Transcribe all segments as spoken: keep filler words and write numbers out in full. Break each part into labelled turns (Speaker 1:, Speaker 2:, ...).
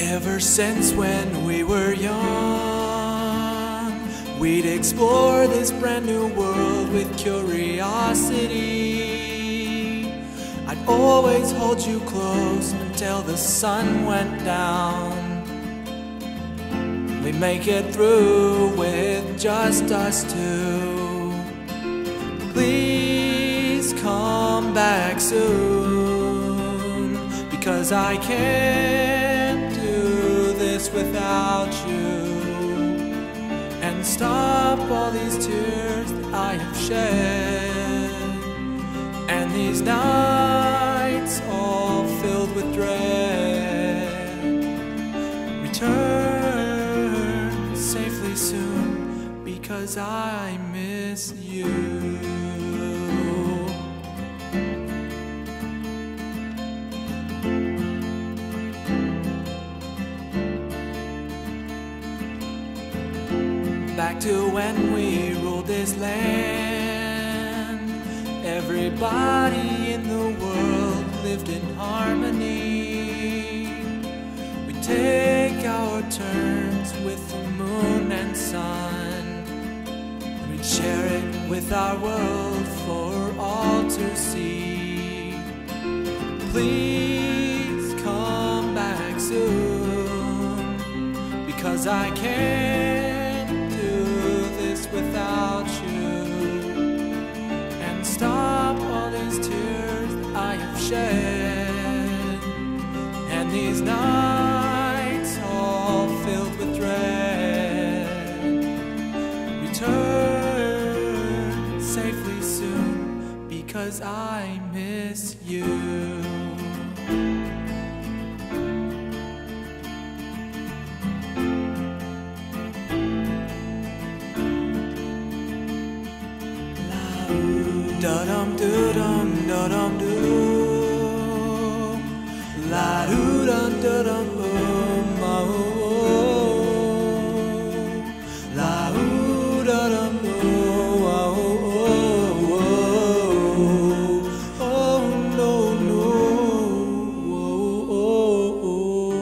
Speaker 1: Ever since when we were young, we'd explore this brand new world with curiosity. I'd always hold you close until the sun went down. We'd make it through with just us two. Please come back soon, because I can't do this without you. And stop all these tears that I have shed, and these nights all filled with dread. Return safely soon, because I miss you. Back to when we ruled this land, everybody in the world lived in harmony. We'd take our turns with the moon and sun, we'd share it with our world for all to see. Please come back soon, because I can't without you. And stop all these tears that I have shed, and these nights all filled with dread. Return safely soon, because I miss you. Da dum do dum da dum do, la do dum da dum boom, oh, la do da dum boom, oh, oh, oh, no no, oh, oh, oh.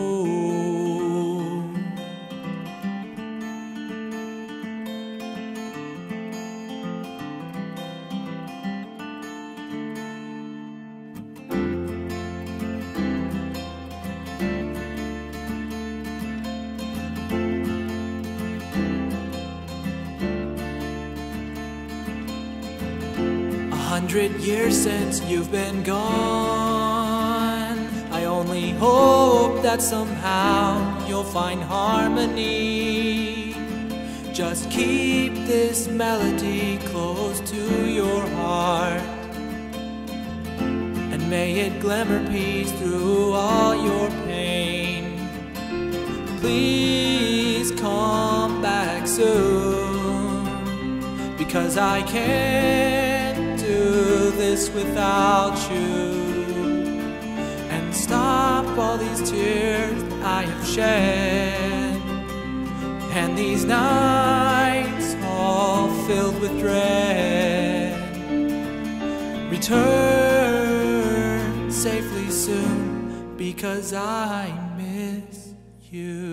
Speaker 1: A hundred years since you've been gone, I only hope that somehow you'll find harmony. Just keep this melody close to your heart, and may it glimmer peace through all your pain. Please come back soon, because I can't do this without you. And stop all these tears that I have shed, and these nights all filled with dread. Return safely soon, because I miss you.